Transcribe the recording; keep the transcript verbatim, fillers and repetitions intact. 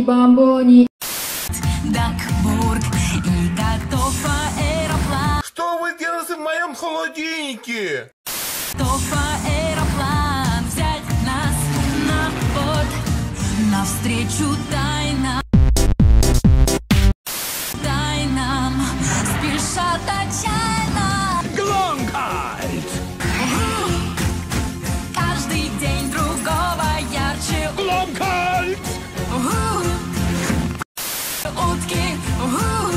бомбони. Дакбург и готов аэроплан. Что вы делаете в моем холодильнике? Готов аэроплан взять нас на борт навстречу тайнам. Тайнам спешат отчаянно. Гломкальт! Каждый день другого ярче. Гломкальт! Утки.